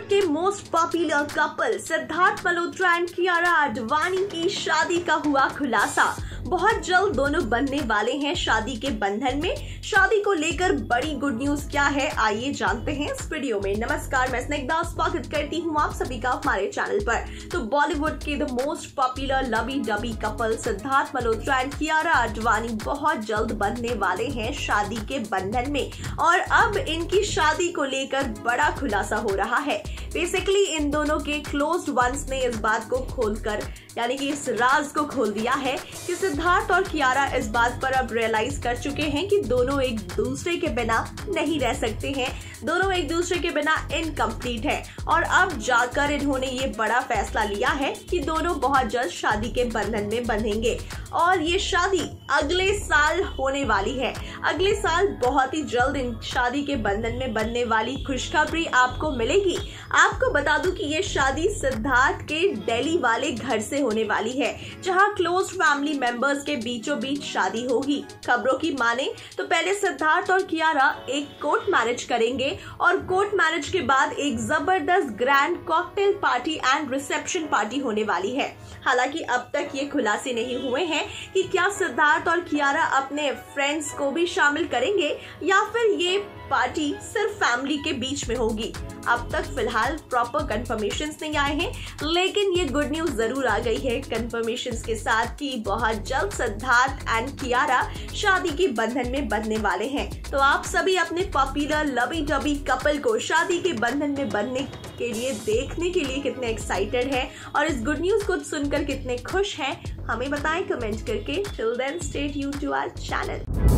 के most popular couple Siddharth Malhotra and Kiara Advani की शादी का हुआ खुलासा। बहुत जल्द दोनों बनने वाले हैं शादी के बंधन में। शादी को लेकर बड़ी गुड न्यूज क्या है, आइए जानते हैं इस वीडियो में। नमस्कार, मैं स्निग्धा स्वागत करती हूँ आप सभी का हमारे चैनल पर। तो बॉलीवुड के the most popular lovey dovey couple Siddharth Malhotra and Kiara Advani बहुत जल्द बनने वाले हैं शादी के बंधन में, और अब इनकी शादी को लेकर बड़ा खुलासा हो रहा है। बेसिकली इन दोनों के क्लोज्ड वंस ने इस बात को खोलकर, यानी कि इस राज को खोल दिया है कि सिद्धार्थ और कियारा इस बात पर अब रियलाइज कर चुके हैं कि दोनों एक दूसरे के बिना नहीं रह सकते हैं, दोनों एक दूसरे के बिना इनकम्प्लीट है। और अब जाकर इन्होंने ये बड़ा फैसला लिया है कि दोनों बहुत जल्द शादी के बंधन में बंधेंगे, और ये शादी अगले साल होने वाली है। अगले साल बहुत ही जल्द इन शादी के बंधन में बनने वाली खुशखबरी आपको मिलेगी। आपको बता दूं कि ये शादी सिद्धार्थ के दिल्ली वाले घर से होने वाली है, जहां क्लोज फैमिली मेंबर्स के बीचों बीच शादी होगी। खबरों की माने तो पहले सिद्धार्थ और कियारा एक कोर्ट मैरिज करेंगे, और कोर्ट मैरिज के बाद एक जबरदस्त grand cocktail party and reception party होने वाली है। हालांकि अब तक ये खुलासे नहीं हुए हैं कि क्या सिद्धार्थ और कियारा अपने फ्रेंड्स को भी शामिल करेंगे या फिर ये पार्टी सिर्फ फैमिली के बीच में होगी। अब तक फिलहाल प्रॉपर कंफर्मेशंस नहीं आए हैं, लेकिन ये गुड न्यूज जरूर आ गई है कंफर्मेशंस के साथ कि बहुत जल्द सिद्धार्थ एंड कियारा शादी के बंधन में बंधने वाले हैं। तो आप सभी अपने पॉपुलर लवी डबी कपल को शादी के बंधन में बंधने के लिए देखने के लिए कितने एक्साइटेड हैं, और इस गुड न्यूज को सुनकर कितने खुश हैं, हमें बताएं कमेंट करके। Till then stay tuned to our channel.